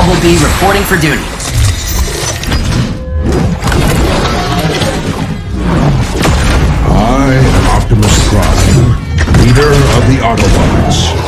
Bumblebee reporting for duty. I am Optimus Prime, leader of the Autobots.